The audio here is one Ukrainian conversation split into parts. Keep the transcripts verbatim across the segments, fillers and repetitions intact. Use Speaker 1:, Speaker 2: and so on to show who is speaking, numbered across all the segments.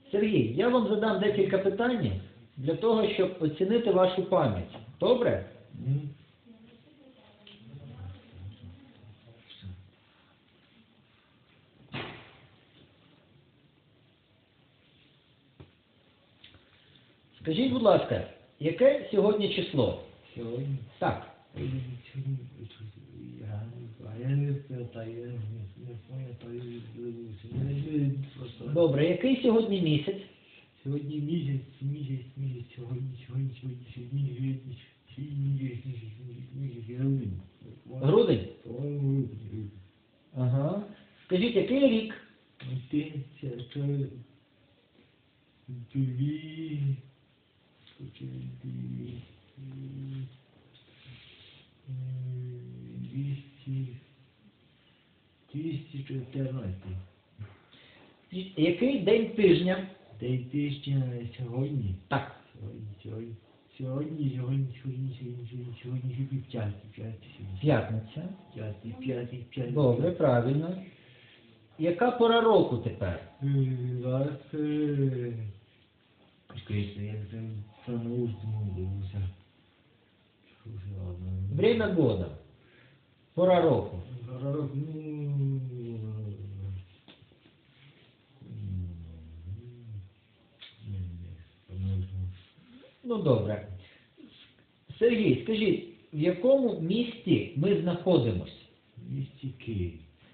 Speaker 1: Сергій, я вам задам декілька питань для того, щоб оцінити вашу пам'ять. Добре?
Speaker 2: М?
Speaker 1: Скажіть, будь ласка, яке сьогодні число?
Speaker 2: Сьогодні?
Speaker 1: Так.
Speaker 2: Сьогодні, я, а я не пам'ятаю, я не пам'ятаю, я просто...
Speaker 1: Добре, який сьогодні місяць?
Speaker 2: Сьогодні місяць, місяць, місяць, сьогодні, сьогодні, сьогодні, сьогодні, сьогодні, сьогодні, місяць, місяць, місяць, грудень.
Speaker 1: Грудень?
Speaker 2: По-моєму, грудень.
Speaker 1: Ага. Скажіть, який рік?
Speaker 2: Тисяча, дві, дві, двісті, двісті чотирнадцятий.
Speaker 1: Який день тижня?
Speaker 2: День тижня сьогодні.
Speaker 1: Так.
Speaker 2: Сьогодні, сьогодні. Сьогодні, сьогодні, сьогодні, сьогодні, сьогодні, сьогодні, сьогодні, п'ятий, п'ятий, сьогодні.
Speaker 1: П'ятниця.
Speaker 2: П'ятий, п'ятий, п'ятий.
Speaker 1: Добре, правильно. Яка пора року тепер?
Speaker 2: Зараз, е, чекайте, я там самоустому дивився.
Speaker 1: Время года. Пора року.
Speaker 2: Зараз, ну...
Speaker 1: Ну, добре. Сергій, скажіть, в якому місті ми знаходимось?
Speaker 2: В місті Київ.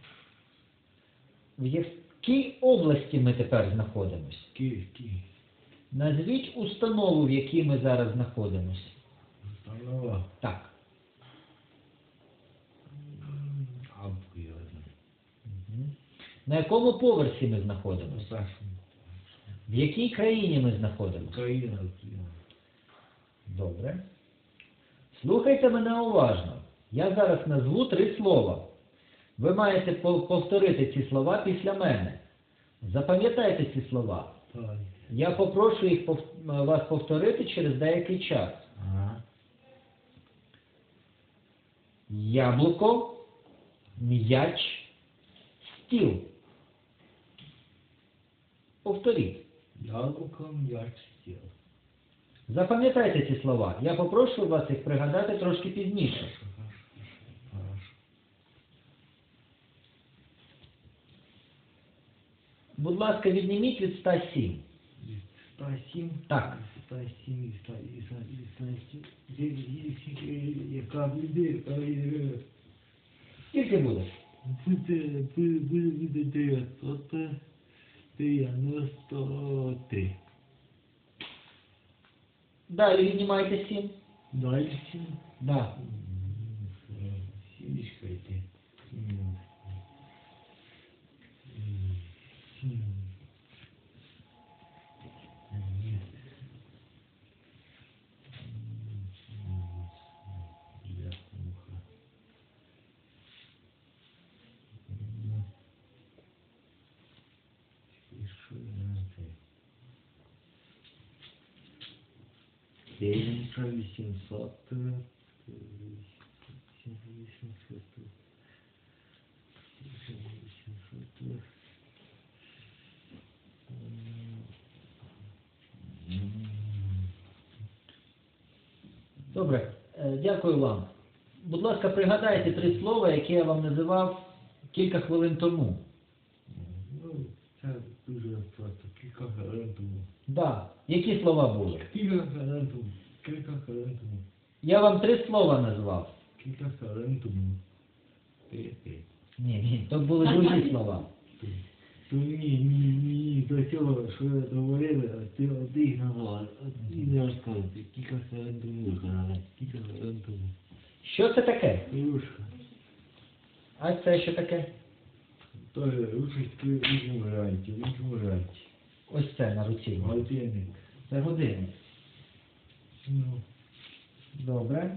Speaker 1: В якій області ми тепер знаходимось?
Speaker 2: Київ, Київ.
Speaker 1: Назвіть установу, в якій ми зараз знаходимось.
Speaker 2: Установа.
Speaker 1: Так.
Speaker 2: Абку я знаю.
Speaker 1: Мгм. На якому поверсі ми знаходимось?
Speaker 2: Першому.
Speaker 1: В якій країні ми знаходимось?
Speaker 2: Україна, Україна.
Speaker 1: Добре. Слухайте мене уважно. Я зараз назву три слова. Ви маєте по- повторити ці слова після мене. Запам'ятайте ці слова.
Speaker 2: Так.
Speaker 1: Я попрошу їх пов- вас повторити через деякий час.
Speaker 2: Ага.
Speaker 1: Яблуко, м'яч, стіл. Повторіть.
Speaker 2: Яблуко, м'яч, стіл.
Speaker 1: Запам'ятайте ці слова. Я попрошу вас їх пригадати трошки пізніше.
Speaker 2: Хорошо, хорошо.
Speaker 1: Будь ласка, відніміть від ста сім.
Speaker 2: сто сім.
Speaker 1: Так.
Speaker 2: сто сім, сто сім. Яка буде, яка буде.
Speaker 1: Скільки буде?
Speaker 2: Буде, буде, буде дев'ятсот дев'яносто три.
Speaker 1: Далі віднімайте сім.
Speaker 2: Далі сім.
Speaker 1: Да.
Speaker 2: Сімечка йде. Сім. Сім. Тисяча вісімсот, вісімсот, вісімсот,
Speaker 1: Добре. Е, Дякую вам. Будь ласка, пригадайте три слова, які я вам називав кілька хвилин тому.
Speaker 2: ну, це дуже просто, кілька хвилин тому.
Speaker 1: Да. Які слова були?
Speaker 2: Кілька хвилин тому, кілька хвилин тому,
Speaker 1: Я вам три слова назвав.
Speaker 2: кілька хвилин тому. Ти, ти.
Speaker 1: Ні, ні, то були другі слова.
Speaker 2: То ні, ні, ні, до цього, що ви говорили, а ти один назвав, і не розказувати, кілька хвилин тому казали, кілька хвилин тому.
Speaker 1: Що це таке?
Speaker 2: Рушка.
Speaker 1: А це що таке?
Speaker 2: Тоже рушечки вижимають, вижимають.
Speaker 1: Ось це на руці.
Speaker 2: Годинник.
Speaker 1: Це годинник.
Speaker 2: Ну,
Speaker 1: Добре.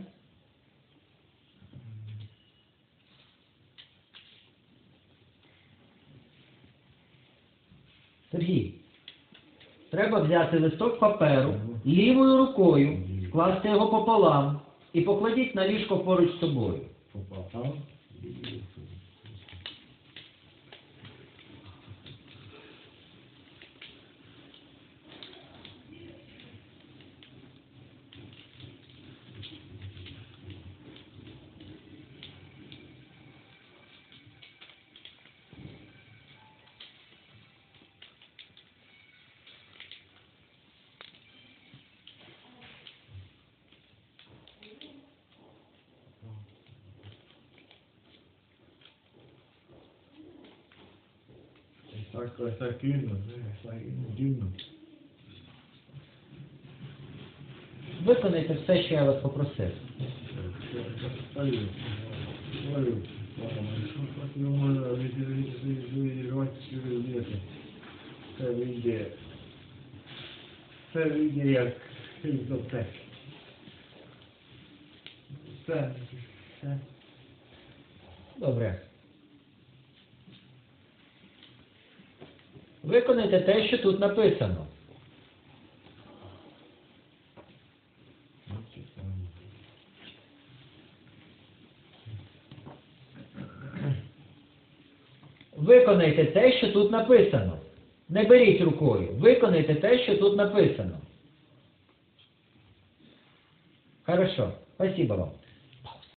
Speaker 1: Сергій, треба взяти листок паперу лівою рукою, скласти його пополам і покладіть на ліжко поруч з собою.
Speaker 2: попав. Так, ось так дивно, так дивно.
Speaker 1: Виконайте все, що я вас попросив.
Speaker 2: Стою, стою. Що я можу відірвати через літо? Це вийде. Це вийде як фільтотек. Це, це.
Speaker 1: Добре. Виконайте те, що тут написано. Виконайте те, що тут написано. Не беріть рукою. Виконайте те, що тут написано. Хорошо. Спасибо вам.